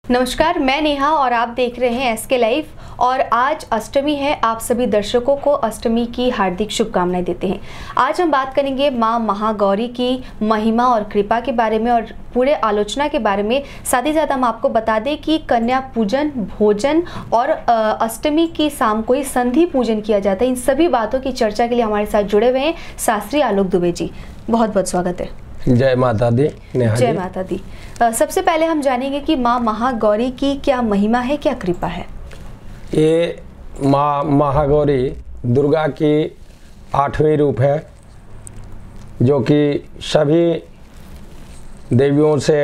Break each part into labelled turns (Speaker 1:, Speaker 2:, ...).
Speaker 1: नमस्कार, मैं नेहा और आप देख रहे हैं एसके लाइव। और आज अष्टमी है। आप सभी दर्शकों को अष्टमी की हार्दिक शुभकामनाएं देते हैं। आज हम बात करेंगे मां महागौरी की महिमा और कृपा के बारे में और पूरे आलोचना के बारे में। साथ ही साथ हम आपको बता दें कि कन्या पूजन, भोजन और अष्टमी की शाम को ही संधि पूजन किया जाता है। इन सभी बातों की चर्चा के लिए हमारे साथ जुड़े हुए हैं शास्त्री आलोक दुबे जी। बहुत बहुत स्वागत है।
Speaker 2: जय माता दी।
Speaker 1: जय माता दी। सबसे पहले हम जानेंगे कि माँ महागौरी की क्या महिमा है, क्या कृपा है।
Speaker 2: ये माँ महागौरी दुर्गा की 8वीं रूप है, जो कि सभी देवियों से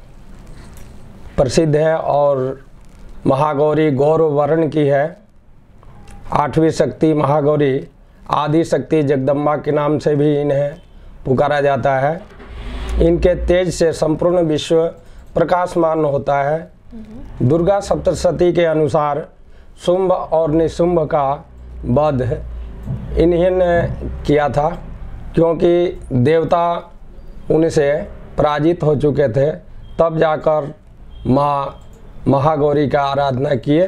Speaker 2: प्रसिद्ध है और महागौरी गौर वर्ण की है। 8वीं शक्ति महागौरी आदि शक्ति जगदम्बा के नाम से भी इन्हें पुकारा जाता है। इनके तेज से संपूर्ण विश्व प्रकाशमान होता है। दुर्गा सप्तशती के अनुसार शुंभ और निशुंभ का वध इन्हीं ने किया था, क्योंकि देवता उनसे पराजित हो चुके थे। तब जाकर माँ महागौरी का आराधना किए।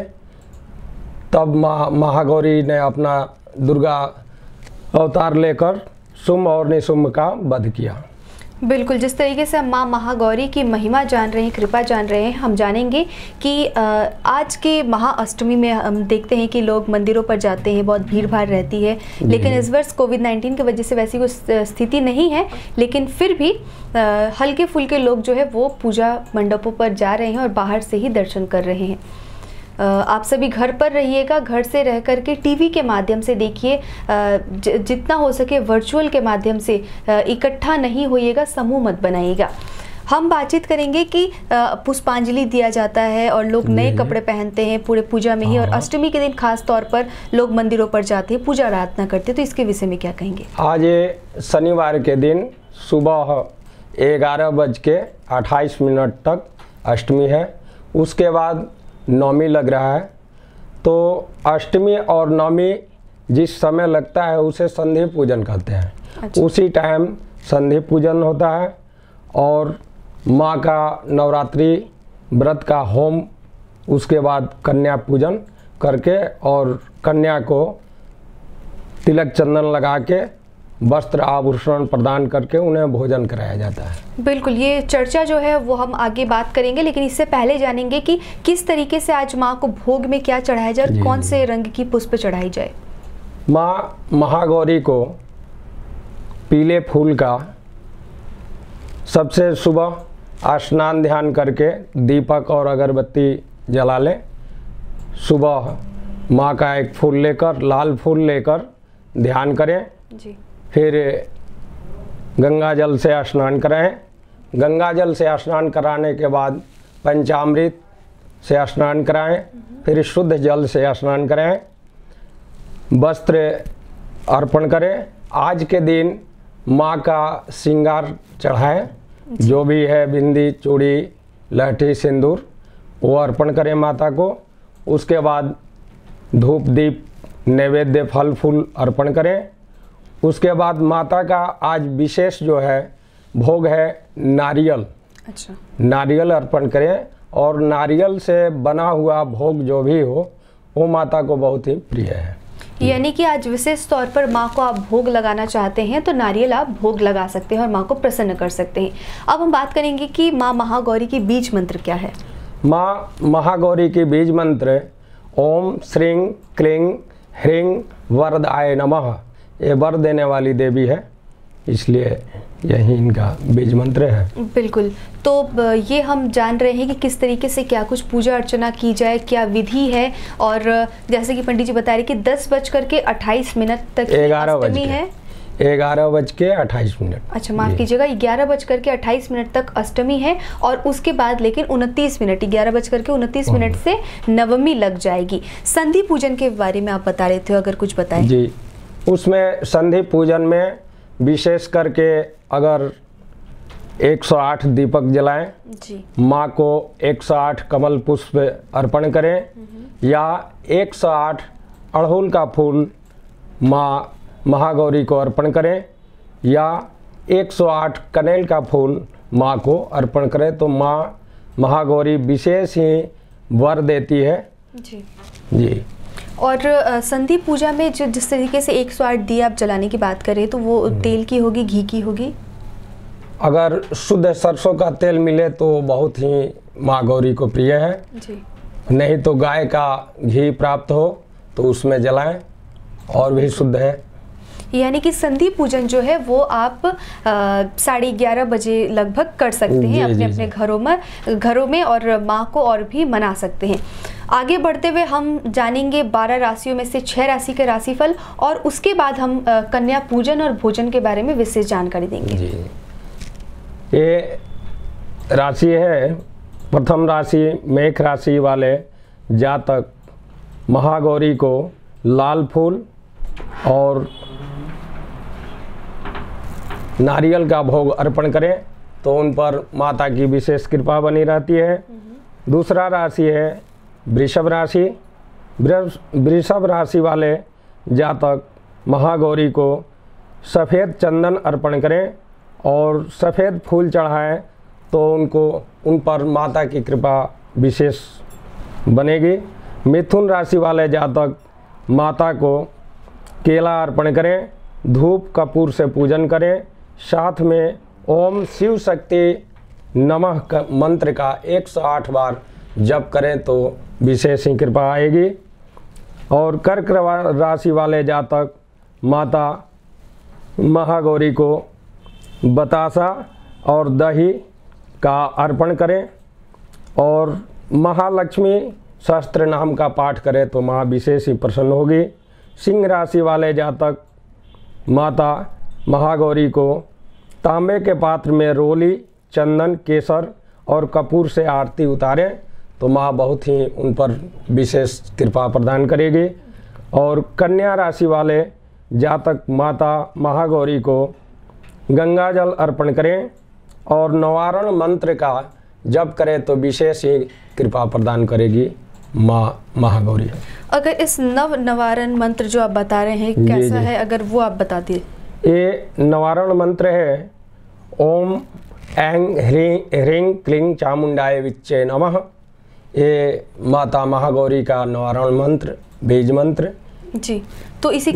Speaker 2: तब माँ महागौरी ने अपना दुर्गा अवतार लेकर शुंभ और निशुंभ का वध किया।
Speaker 1: बिल्कुल, जिस तरीके से हम माँ महागौरी की महिमा जान रहे हैं, कृपा जान रहे हैं, हम जानेंगे कि आज के महाअष्टमी में हम देखते हैं कि लोग मंदिरों पर जाते हैं, बहुत भीड़ भाड़ रहती है। लेकिन इस वर्ष कोविड-19 की वजह से वैसी कोई स्थिति नहीं है, लेकिन फिर भी हल्के फुल्के लोग जो है वो पूजा मंडपों पर जा रहे हैं और बाहर से ही दर्शन कर रहे हैं। आप सभी घर पर रहिएगा, घर से रह कर के टीवी के माध्यम से देखिए, जितना हो सके वर्चुअल के माध्यम से इकट्ठा नहीं होइएगा, समूह मत बनाइएगा। हम बातचीत करेंगे कि पुष्पांजलि दिया जाता है और लोग नए कपड़े पहनते हैं पूरे पूजा में ही, और अष्टमी के दिन खास तौर पर लोग मंदिरों पर जाते हैं, पूजा आराधना करते हैं। तो इसके विषय में क्या कहेंगे?
Speaker 2: आज ये शनिवार के दिन सुबह 11:28 तक अष्टमी है। उसके बाद नवमी लग रहा है। तो अष्टमी और नवमी जिस समय लगता है उसे संधि पूजन कहते हैं। अच्छा। उसी टाइम संधि पूजन होता है और माँ का नवरात्रि व्रत का होम, उसके बाद कन्या पूजन करके और कन्या को तिलक चंदन लगा के वस्त्र आभूषण प्रदान करके उन्हें भोजन कराया जाता है।
Speaker 1: बिल्कुल, ये चर्चा जो है वो हम आगे बात करेंगे, लेकिन इससे पहले जानेंगे कि किस तरीके से आज माँ को भोग में क्या चढ़ाया जाए और कौन से रंग की पुष्प चढ़ाई जाए।
Speaker 2: माँ महागौरी को पीले फूल का सबसे सुबह स्नान ध्यान करके दीपक और अगरबत्ती जला लें। सुबह माँ का एक फूल लेकर, लाल फूल लेकर ध्यान करें जी। फिर गंगा जल से स्नान कराएं। गंगा जल से स्नान कराने के बाद पंचामृत से स्नान कराएं। फिर शुद्ध जल से स्नान कराएं। वस्त्र अर्पण करें। आज के दिन माँ का श्रृंगार चढ़ाएं, जो भी है बिंदी, चूड़ी, लहठी, सिंदूर, वो अर्पण करें माता को। उसके बाद धूप दीप नैवेद्य फल फूल अर्पण करें। उसके बाद माता का आज विशेष जो है भोग है नारियल। अच्छा। नारियल अर्पण करें और नारियल से बना हुआ भोग जो भी हो वो माता को बहुत ही प्रिय है।
Speaker 1: यानी कि आज विशेष तौर पर माँ को आप भोग लगाना चाहते हैं तो नारियल आप भोग लगा सकते हैं और माँ को प्रसन्न कर सकते हैं। अब हम बात करेंगे कि माँ महागौरी की बीज मंत्र क्या है।
Speaker 2: माँ महागौरी की बीज मंत्र ओम श्रीं क्लीं ह्रीं वरदाय नमः। ये वर देने वाली देवी है, इसलिए यही इनका बीज मंत्र है।
Speaker 1: बिल्कुल, तो ये हम जान रहे हैं कि किस तरीके से क्या कुछ पूजा अर्चना की जाए, क्या विधि है। और जैसे कि पंडित जी बता रहे कि 10:28 तक
Speaker 2: 11
Speaker 1: है।
Speaker 2: 11:28।
Speaker 1: अच्छा, माफ़ कीजिएगा, 11:28 तक अष्टमी है और उसके बाद लेकिन 29 मिनट, 11:29 से नवमी लग जाएगी। संधि पूजन के बारे में आप बता रहे थे, अगर कुछ बताएं।
Speaker 2: जी, उसमें संधि पूजन में विशेष करके अगर 108 दीपक जलाएं, माँ को 108 कमल पुष्प अर्पण करें या 108 अड़हुल का फूल माँ महागौरी को अर्पण करें या 108 कनेल का फूल माँ को अर्पण करें, तो माँ महागौरी विशेष ही वर देती है।
Speaker 1: जी
Speaker 2: जी।
Speaker 1: और संधि पूजा में जो जिस तरीके से 108 दिए आप जलाने की बात करें तो वो तेल की होगी, घी की होगी?
Speaker 2: अगर शुद्ध सरसों का तेल मिले तो बहुत ही माँ गौरी को प्रिय है
Speaker 1: जी। नहीं
Speaker 2: तो गाय का घी प्राप्त हो तो उसमें जलाएं और भी शुद्ध है।
Speaker 1: यानी कि संधि पूजन जो है वो आप 11:30 बजे लगभग कर सकते हैं अपने अपने घरों में और माँ को और भी मना सकते हैं। आगे बढ़ते हुए हम जानेंगे 12 राशियों में से 6 राशि के राशिफल और उसके बाद हम कन्या पूजन और भोजन के बारे में विशेष जानकारी देंगे।
Speaker 2: जी। ये राशि है, प्रथम राशि मेष राशि वाले जातक महागौरी को लाल फूल और नारियल का भोग अर्पण करें तो उन पर माता की विशेष कृपा बनी रहती है। दूसरा राशि है वृषभ राशि। वृषभ राशि वाले जातक महागौरी को सफ़ेद चंदन अर्पण करें और सफ़ेद फूल चढ़ाएं तो उन पर माता की कृपा विशेष बनेगी। मिथुन राशि वाले जातक माता को केला अर्पण करें, धूप कपूर से पूजन करें, साथ में ओम शिव शक्ति नमः मंत्र का 108 बार जप करें तो विशेष ही कृपा आएगी। और कर्क राशि वाले जातक माता महागौरी को बतासा और दही का अर्पण करें और महालक्ष्मी सहस्त्र नाम का पाठ करें तो माँ विशेष ही प्रसन्न होगी। सिंह राशि वाले जातक माता महागौरी को तांबे के पात्र में रोली, चंदन, केसर और कपूर से आरती उतारें तो माँ बहुत ही उन पर विशेष कृपा प्रदान करेगी। और कन्या राशि वाले जातक माता महागौरी को गंगा जल अर्पण करें और नवारण मंत्र का जप करें तो विशेष ही कृपा प्रदान करेगी माँ महागौरी।
Speaker 1: अगर इस नवारण मंत्र जो आप बता रहे हैं कैसा है, अगर वो आप बता दिए।
Speaker 2: ये नवारण मंत्र है ओम ऐं ह्रीं क्लीं चामुंडाय विच्चे नमः। ये माता महागौरी का नवारण मंत्र, बीज मंत्र
Speaker 1: जी। तो इसे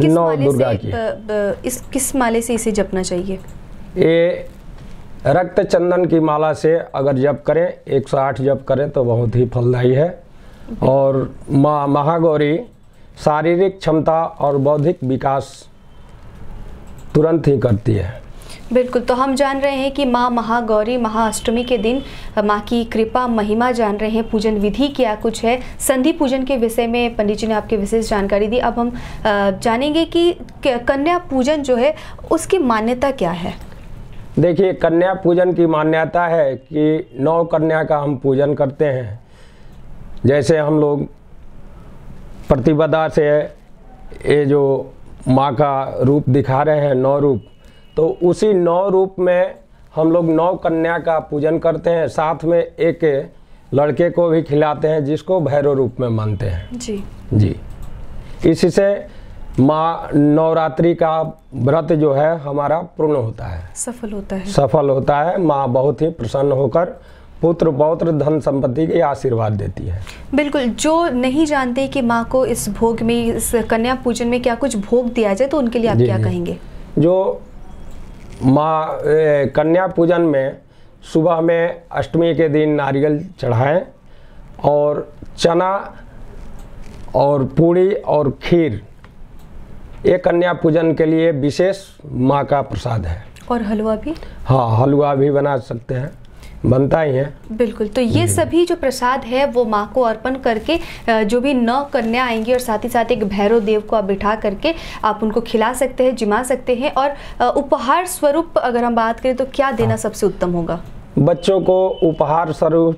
Speaker 1: किस माले से इसे जपना चाहिए?
Speaker 2: ये रक्त चंदन की माला से अगर जप करें 108 जप करें तो बहुत ही फलदायी है। और माँ महागौरी शारीरिक क्षमता और बौद्धिक विकास तुरंत ही करती है।
Speaker 1: बिल्कुल। तो हम जान रहे हैं कि माँ महागौरी महाअष्टमी के दिन माँ की कृपा महिमा जान रहे हैं। पूजन विधि क्या कुछ है, संधि पूजन के विषय में पंडित जी ने आपके विशेष जानकारी दी। अब हम जानेंगे कि कन्या पूजन जो है उसकी मान्यता क्या है।
Speaker 2: देखिए, कन्या पूजन की मान्यता है कि 9 कन्या का हम पूजन करते हैं। जैसे हम लोग प्रतिपदा से ये जो माँ का रूप दिखा रहे हैं 9 रूप, तो उसी 9 रूप में हम लोग 9 कन्या का पूजन करते हैं। साथ में एक लड़के को भी खिलाते हैं जिसको भैरव रूप में मानते हैं। जी जी। इसी से माँ नवरात्रि का व्रत जो है हमारा पूर्ण होता है, सफल होता है। माँ बहुत ही प्रसन्न होकर पुत्र पौत्र धन संपत्ति के आशीर्वाद देती है। बिल्कुल।
Speaker 1: जो नहीं जानते कि माँ को इस भोग में, इस कन्या पूजन में क्या कुछ भोग दिया जाए तो उनके लिए आप क्या कहेंगे?
Speaker 2: जो माँ कन्या पूजन में सुबह में अष्टमी के दिन नारियल चढ़ाएं और चना और पूड़ी और खीर, ये कन्या पूजन के लिए विशेष माँ का प्रसाद है।
Speaker 1: और हलवा भी?
Speaker 2: हाँ, हलवा भी बना सकते हैं, बनता ही है।
Speaker 1: बिल्कुल। तो ये सभी जो प्रसाद है वो माँ को अर्पण करके जो भी 9 कन्या आएंगी और साथ ही साथ एक भैरव देव को आप बिठा करके आप उनको खिला सकते हैं, जिमा सकते हैं। और उपहार स्वरूप अगर हम बात करें तो क्या देना सबसे उत्तम होगा?
Speaker 2: बच्चों को उपहार स्वरूप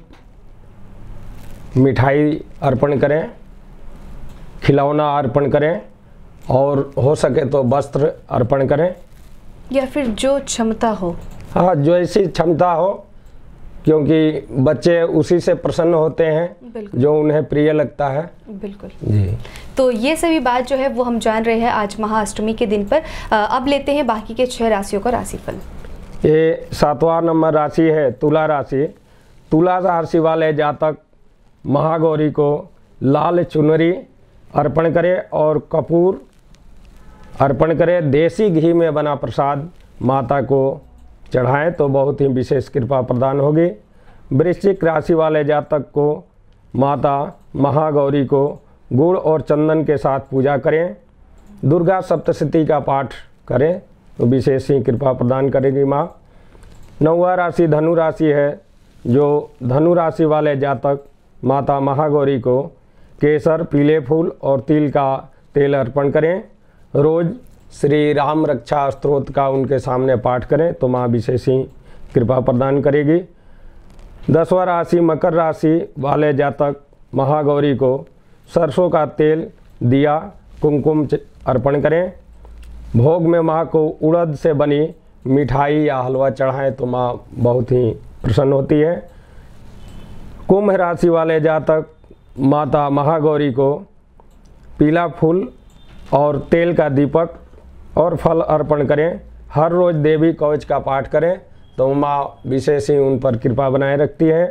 Speaker 2: मिठाई अर्पण करें, खिलौना अर्पण करें और हो सके तो वस्त्र अर्पण करें,
Speaker 1: या फिर जो क्षमता हो।
Speaker 2: हाँ, जो ऐसी क्षमता हो, क्योंकि बच्चे उसी से प्रसन्न होते हैं जो उन्हें प्रिय लगता है।
Speaker 1: बिल्कुल
Speaker 2: जी।
Speaker 1: तो ये सभी बात जो है वो हम जान रहे हैं आज महाअष्टमी के दिन पर। अब लेते हैं बाकी के 6 राशियों का राशिफल।
Speaker 2: ये 7वां नंबर राशि है तुला राशि। तुला राशि वाले जातक महागौरी को लाल चुनरी अर्पण करें और कपूर अर्पण करें। देसी घी में बना प्रसाद माता को चढ़ाएं तो बहुत ही विशेष कृपा प्रदान होगी। वृश्चिक राशि वाले जातक को माता महागौरी को गुड़ और चंदन के साथ पूजा करें। दुर्गा सप्तशती का पाठ करें तो विशेष ही कृपा प्रदान करेगी माँ। 9वां राशि धनु राशि है। जो धनु राशि वाले जातक माता महागौरी को केसर, पीले फूल और तिल का तेल अर्पण करें। रोज श्री राम रक्षा स्तोत्र का उनके सामने पाठ करें तो माँ विशेष ही कृपा प्रदान करेगी। 10वां राशि मकर राशि वाले जातक महागौरी को सरसों का तेल, दिया, कुमकुम अर्पण करें। भोग में माँ को उड़द से बनी मिठाई या हलवा चढ़ाएं तो माँ बहुत ही प्रसन्न होती है। कुंभ राशि वाले जातक माता महागौरी को पीला फूल और तेल का दीपक और फल अर्पण करें। हर रोज देवी कवच का पाठ करें तो माँ विशेष ही उन पर कृपा बनाए रखती है।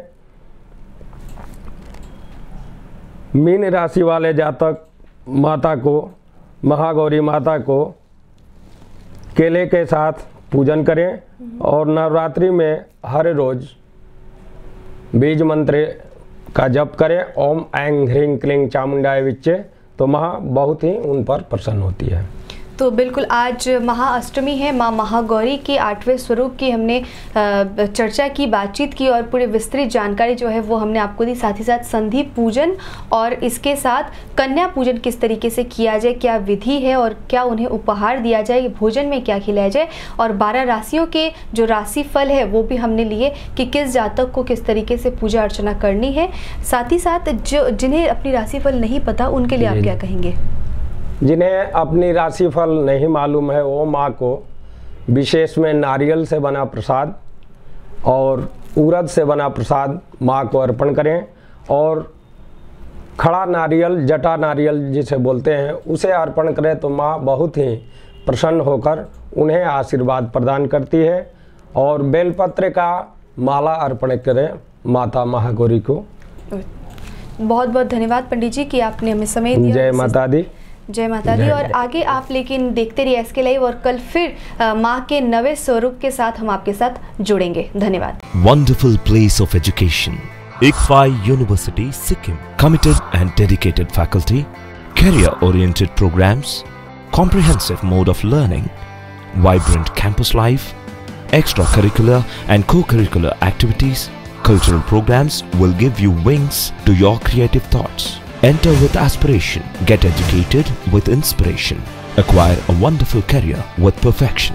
Speaker 2: मीन राशि वाले जातक माता को महागौरी माता को केले के साथ पूजन करें और नवरात्रि में हर रोज बीज मंत्र का जप करें। ओम ऐं ह्रीं क्लीं चामुंडाय विच्चे तो माँ बहुत ही उन पर प्रसन्न होती है।
Speaker 1: तो बिल्कुल आज महाअष्टमी है। माँ महागौरी के 8वें स्वरूप की हमने चर्चा की, बातचीत की और पूरी विस्तृत जानकारी जो है वो हमने आपको दी। साथ ही साथ संधि पूजन और इसके साथ कन्या पूजन किस तरीके से किया जाए, क्या विधि है और क्या उन्हें उपहार दिया जाए, भोजन में क्या खिलाया जाए, और 12 राशियों के जो राशि फल है वो भी हमने लिए कि किस जातक को किस तरीके से पूजा अर्चना करनी है। साथ ही साथ जो जिन्हें अपनी राशिफल नहीं पता उनके लिए आप क्या कहेंगे?
Speaker 2: जिन्हें अपनी राशिफल नहीं मालूम है वो माँ को विशेष में नारियल से बना प्रसाद और उड़द से बना प्रसाद माँ को अर्पण करें और खड़ा नारियल, जटा नारियल जिसे बोलते हैं, उसे अर्पण करें तो माँ बहुत ही प्रसन्न होकर उन्हें आशीर्वाद प्रदान करती है। और बेलपत्र का माला अर्पण करें माता महागौरी को।
Speaker 1: बहुत बहुत धन्यवाद पंडित जी कि आपने हमें समय दिया।
Speaker 2: जय माता दी।
Speaker 1: जय माता दी। और आगे आप लेकिन देखते रहिए SK लाइव और कल फिर माँ के नवे स्वरूप के साथ हम आपके साथ जुड़ेंगे। धन्यवाद।
Speaker 3: Wonderful place of education, ICFAI University, Sikkim. Committed and dedicated faculty, career-oriented programs, comprehensive mode of learning, vibrant campus life, extracurricular and co-curricular activities, cultural programs will give you wings to your creative thoughts. Enter with aspiration, get educated with inspiration, acquire a wonderful career with perfection.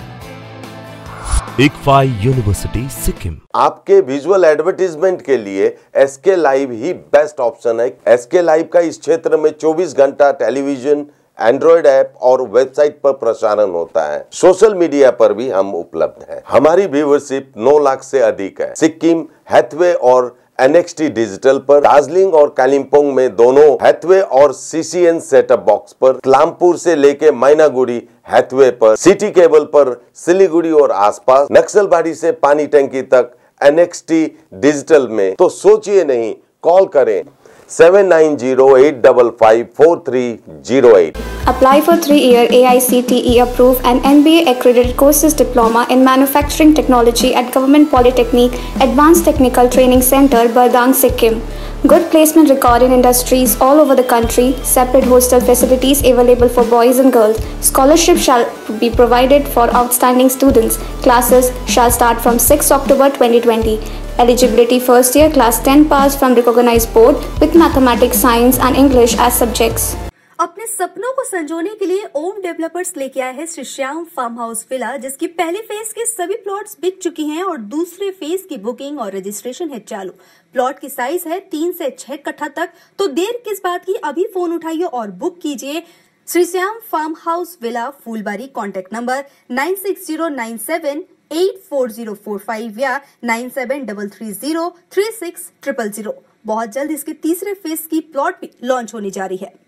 Speaker 3: ICFAI University, Sikkim.
Speaker 4: आपके visual advertisement के लिए SK live ही best option है। SK live का इस क्षेत्र में 24 घंटा टेलीविजन, एंड्रॉइड ऐप और वेबसाइट पर प्रसारण होता है। सोशल मीडिया पर भी हम उपलब्ध हैं। हमारी व्यूवरशिप 9 लाख से अधिक है। सिक्किम, हैथवे और NXT डिजिटल पर, दार्जिलिंग और कालिम्पोंग में दोनों हैथवे और CCN सेटअप बॉक्स पर, क्लामपुर से लेके मैनागुड़ी हैथवे पर, सिटी केबल पर सिलीगुड़ी और आसपास, नक्सलबाड़ी से पानी टंकी तक NXT डिजिटल में। तो सोचिए नहीं, कॉल करें 7908554308.
Speaker 5: Apply for 3-year AICTE approved and NBA accredited courses diploma in manufacturing technology at Government Polytechnic Advanced Technical Training Center, Bardang, Sikkim. Good placement record in industries all over the country. Separate hostel facilities available for boys and girls. Scholarship shall be provided for outstanding students. Classes shall start from 6 October 2020. Eligibility first year class 10 pass from recognized board with mathematics, science and English as subjects.
Speaker 6: अपने सपनों को संजोने के लिए ओम developers लेके आया है Shri Shyam farm house villa, जिसकी पहले फेज के सभी प्लॉट्स बिक चुकी हैं और दूसरे फेज की बुकिंग और रजिस्ट्रेशन है चालू। प्लॉट की साइज है 3 से 6 कट्ठा तक, तो देर किस बात की, अभी फोन उठाइए और बुक कीजिए। Shri Shyam farm house villa, Phulbari. Contact number 9609784045 या 9733036000। बहुत जल्द इसके तीसरे फेज की प्लॉट भी लॉन्च होने जा रही है।